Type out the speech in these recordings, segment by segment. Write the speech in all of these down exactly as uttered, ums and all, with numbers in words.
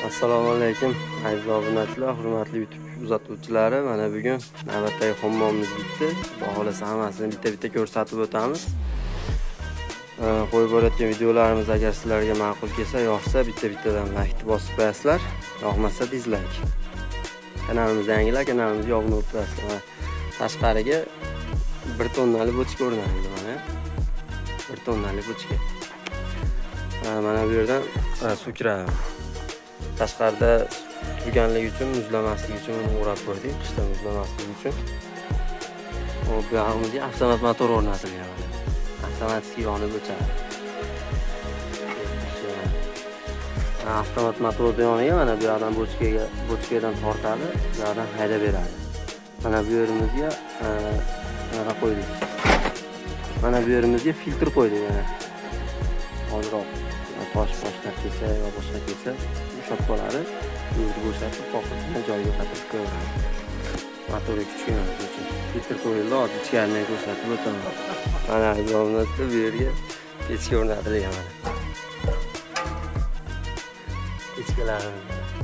Assalomu alaykum aziz obunachilar, hurmatli YouTube uzatuvchilari. Mana bugun navbatdagi hammomimiz bitdi. Xudo xolasa hammasini bitta-bitta ko'rsatib o'tamiz. Qo'yib bo'layotgan videolarimiz agar sizlarga ma'qul kelsa, yoqsa bitta-bittadan like bosib qo'yasizlar, yoqmasa dislike. Kanalimizga yangilar, kanalimizga obuna bo'lib qo'yasizlar. Tashqariga bir tonnali bochka o'rnatildi mana. bir tonnali bochka. Mana bu yerdan suv kiradi. Tashqarida turganligi uchun, muzlamasligi uchun uni o'rab qo'ydik, qishda muzlamasligi uchun. Hop, bu yog'imizga avtomat motor o'rnatilgan. Avtomatik yonib o'chadi. Avtomat motorning yoniga mana bu yerdan bochkaga, bochkadan tortadi, bu yerdan haydab beradi. Mana bu yerimizga mana qo'ydik. Mana bu yerimizga filtr qo'ydik mana. Hozirroq tosh boshqa kelsa yo boshqa kelsa ushlab qoladi. O'zi bo'shatib, qoqilgan joyiga qatirib qo'yadi. Motorga kuch kelmasligi uchun filtr qo'yildi, hozir ichkaridan ko'rsatib o'taman. Mana yonimizda bu yerga pechka o'rnatilgan mana. Pechkalarimiz.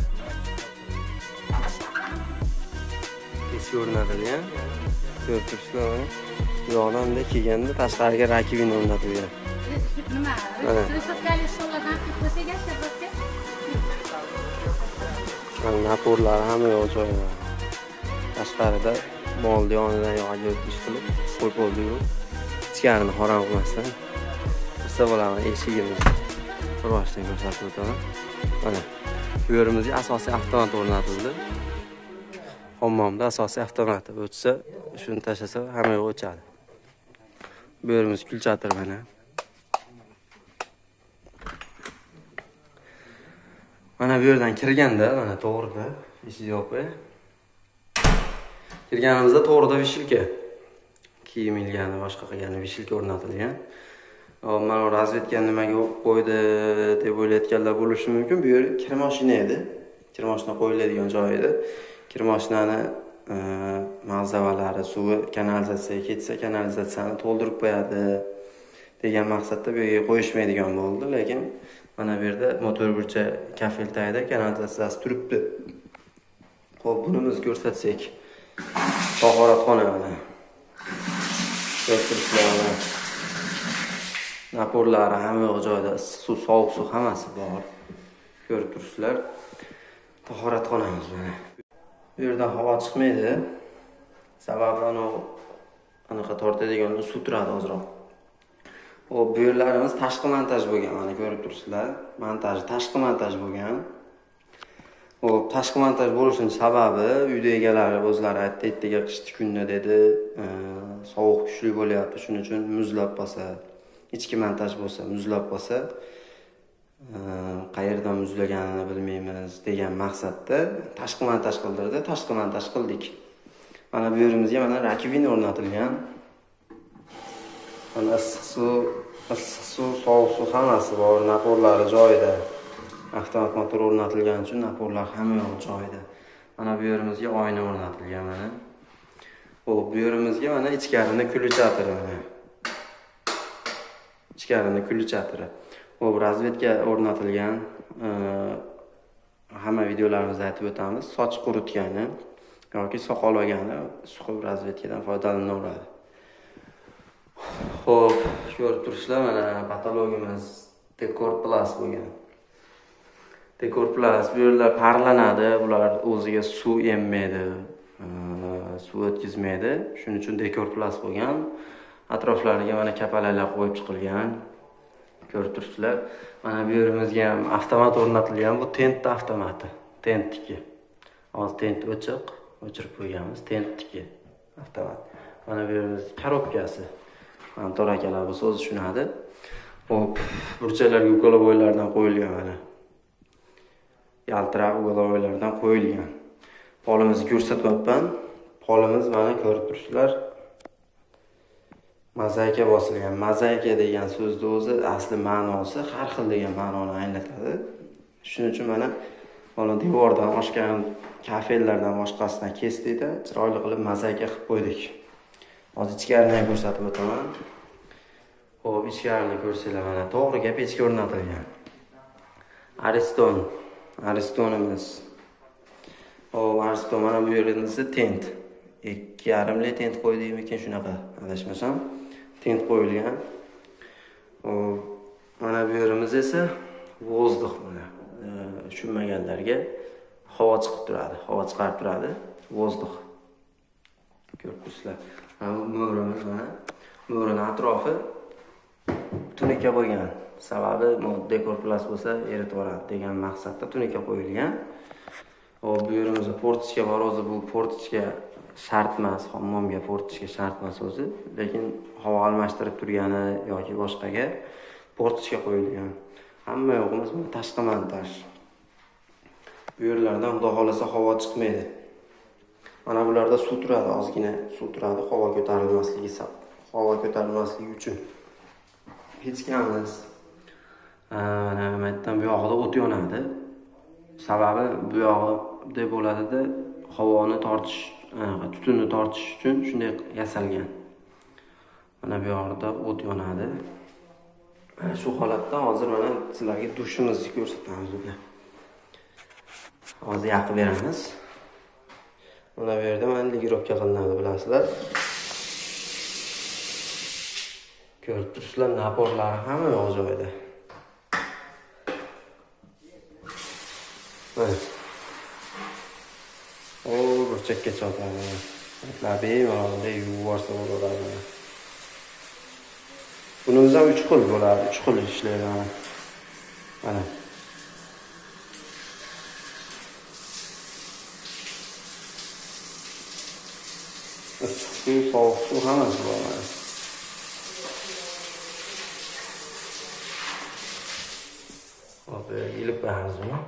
Pechka o'rnatilgan. Ko'rib turibsizlar mana. Bu yoqdan bunday kelganda tashqariga rakibini o'rnatilgan. Nima? Restortgali so'llardan qo'ysaga shabatga. Mana naporlar hamma yo'q joyda. Tashqarida molni yonidan yog'ga o'tish qilib qo'yib bo'ldi-yu. Ichkarini harom qilmasdan. Qilsa bo'laman eshigimiz. Quroshdan ko'rsatib o'taman. Mana bu yerimizga asosiy avtomat o'rnatildi. Hammomda asosiy avtomat o'tsa, shuni tashlasa hamma yo'q o'chadi. Bu yerimiz kulchatir mana. Mana bu yerdan kirganda, mana to'g'rida eshik yopiq. Kirganimizda to'g'rida vishilka. Kiyim ilgani, boshqa qilgani vishilka o'rnatilgan. Hop, mana razvedka nimaga qo'ydi deb o'ylayotganlar bo'lishi mumkin. Bu yer kir mashina edi. Kir mashina qo'yiladigan joy edi. Kir mashinani mag'zavalari suvi kanalizatsiyaga ketsa, kanalizatsiyani to'ldirib qo'yadi degan maqsadda bu yerga qo'yishmaydigan bo'ldi, lekin mana bu yerda motor burcha kafel tagida kanalizatsiyasi turibdi. Xo'p, buni biz ko'rsatsak. Tahoratxona mana. Ko'rsatishlar. Naporlari hamma joyda, suv, sovuq suv hammasi bor. Ko'rib turibsizlar. Tahoratxonamiz mana. Bu yerdan havo chiqmaydi. Sababi ana anaqa tortadigan suv turadi ozroq. Hop, bu yerlarimiz tashqi montaj bo'lgan, mana ko'rib turibsizlar. Montaj, tashqi montaj bo'lgan. Hop, tashqi montaj bo'lishining sababi uyda egalari o'zlari aytdi, ertaga qishki kunda dedi, sovuq kuchli bo'lyapti, shuning uchun muzlab qolsa, ichki montaj bo'lsa, muzlab qolsa, qayerdan muzlaganini bilmaymiz degan maqsadda tashqi montaj qildirdi, tashqi montaj qildik. Mana bu yerimizga mana rakibin o'rnatilgan. Mana issiq suv, issiq suv, sovuq suv hammasi bor, naporlari joyida. Avtomat motor o'rnatilgani uchun naporlar hamma yoq joyida. Mana bu yerimizga oyna o'rnatilgan mana. Xo'p, bu yerimizga mana ichkarini kulchatiri mana. Ichkarini kulchatiri. Xo'p, razvedka o'rnatilgan. Hamma videolarimizda aytib o'tamiz. Soch quritgani yoki soqol olgani suv razvedkadan foydalanaveradi. Xo'p, ko'rib turibsizlar, mana patologimiz Dekor Plus bo'lgan. Dekor Plus bu yerlar parlanadi, bular o'ziga suv emmaydi, suv o'tkazmaydi. Shuning uchun Dekor Plus bo'lgan. Atroflariga mana kapalalar qo'yib chiqilgan. Ko'rib turibsizlar. Mana bu yerimizga ham avtomat o'rnatilgan. Bu tent avtomati, tentniki. Hozir tent o'chiq, o'chirib qo'yganmiz, tentniki avtomat. Mana bu yerimiz korobkasi. Mantor akalar bu so'z tushunadi. Hop, burchalarga ukolovoylardan qo'yilgan mana. Yaltiroq ukolovoylardan qo'yilgan. Polimizni ko'rsatyapman. Polimiz mana ko'rib turibsizlar. Mozaika bosilgan. Mozaika degan so'zning o'zi asli ma'nosi har xil degan ma'noni anglatadi. Shuning uchun mana mana devordan oshgan kafellardan boshqasidan kesdikda chiroyli qilib mozaika qilib qo'ydik. Hozir ichkarini ko'rsatib o'taman. Xo'p, ichkarini ko'rsanglar mana to'g'riga pechka o'rnatilgan. Ariston Aristonimiz. O Ariston mana bu yeringizni tent. ikki yarim li tent qo'ydikmi ekan shunaqa, adashmasam. Tent qo'yilgan. O mana bu yerimiz esa vozdux mana. Tushunmaganlarga havo chiqib turadi, havo chiqarib turadi, vozdux. Ko'rib turibsizlar. Mana bu mo'rimiz mana. Mo'rining atrofi tunika qo'ygan. Sababi dekor plas bo'lsa eritib yuboradi degan maqsadda tunika qo'yilgan. O bu yerimizda portichka bor, o'zi bu portichka shart emas, hammomga portichka shart emas o'zi, lekin havo almashtirib turgani yoki boshqaga portichka qo'yilgan. Hamma yo'g'imiz bu tashqi montaj. Bu yerlardan xudo xolasa havo chiqmaydi. Mana bularda suv turadi, ozgina suv turadi, havo ko'tarilmasligi sabab, havo ko'tarilmasligi uchun. Pechkamiz mana aytdim, bu yoqda o't yonadi. Sababi bu yoqda bo'ladida havoni tortish, tutunni tortish uchun shunday yasalgan. Mana bu yoqda o't yonadi. Mana shu holatda hozir mana sizlarga dushimizni ko'rsatamiz uni. Hozir yoqib beramiz. Mana bu yerda mana ligirovka qilinadi, bilasizlar. Ko'rib turibsizlar, naporlari hamma yoq joyida. Mana. O, burchakka chopadi. Labi mana yuvarsa bo'ladi. Bunimiz ham uch xil bo'ladi, uch xil ishlaydi mana. Mana. Suv, sovuq suv hammasi bor mana. Hop, ilib qo'yamiz buni.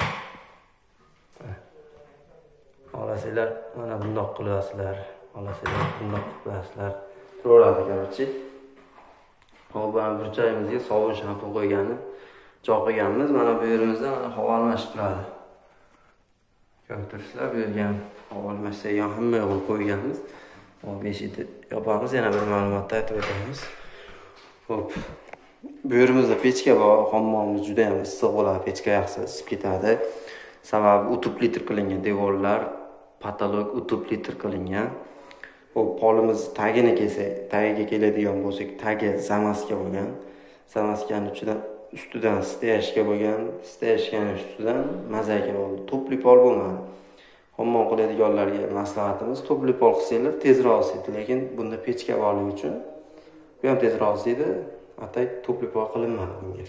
Olasizlar, mana bundoq qilasizlar. Olasizlar, bundoq qilasizlar. To'g'radi, короче. Hop, mana burchagimizga sovun shampun qo'yganni joy qo'yganmiz. Mana bu yerimizda mana havo almashib turadi. Ko'rib turibsizlar, bu yerga havo almashadigan hamma yo'g'ini qo'yganmiz. Hop, eshikni yopamiz, yana bir ma'lumotni aytib o'tamiz. Hop. Bu yerimizda pechka bor, hammomimiz juda ham issiq bo'ladi, pechka yaxshi isib ketadi. Sababi utuplitr qilingan devorlar, patolog utuplitr qilingan. Hop, polimiz tagini kelsak, tagiga keladigan bo'lsak, tagi zamaska bo'lgan. Zamaskaning uchidan ustidan steyashka bo'lgan, steyashkaning ustidan mazaka bo'ldi. Topli pol bo'lmadi. Hammom qiladiganlarga maslahatimiz, topli pol qilsanglar tezroq isiydi, lekin bunda pechka borligi uchun bu ham tezroq isiydi. Atay topli pol qilinmadi bunga.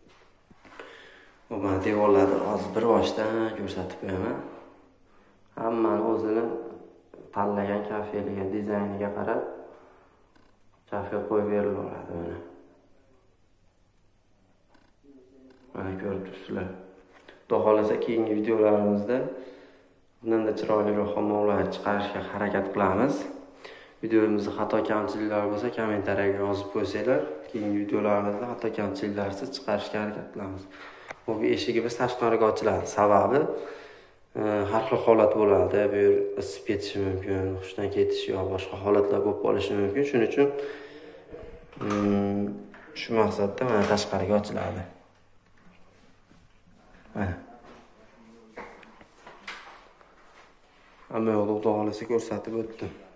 Bu mana devorlarni hozir bir boshdan ko'rsatib qo'yaman. Hammani o'zini tanlagan kafeliga, dizayniga qarab kafel qo'yib berilaveradi mana. Mana ko'rib turibsizlar. Xudo xolasa keyingi videolarimizda bundanda chiroyliroq hammomlar chiqarishga harakat qilamiz. Videomizda xato kamchiliklar bo'lsa kommentariyaga yozib qo'ysanglar, keyingi videolarimizda xato kamchiliklarsiz chiqarishga harakat qilamiz. Bu eshigimiz tashqariga ochiladi. Sababi har xil holat bo'ladi. Bu yer isib ketishi mumkin, hushdan ketish yo boshqa holatlar bo'lib qolishi mumkin. Shuning uchun shu maqsadda mana tashqariga ochiladi. Mana. Hamma yo'qda Xudo xolasa ko'rsatib o'tdim.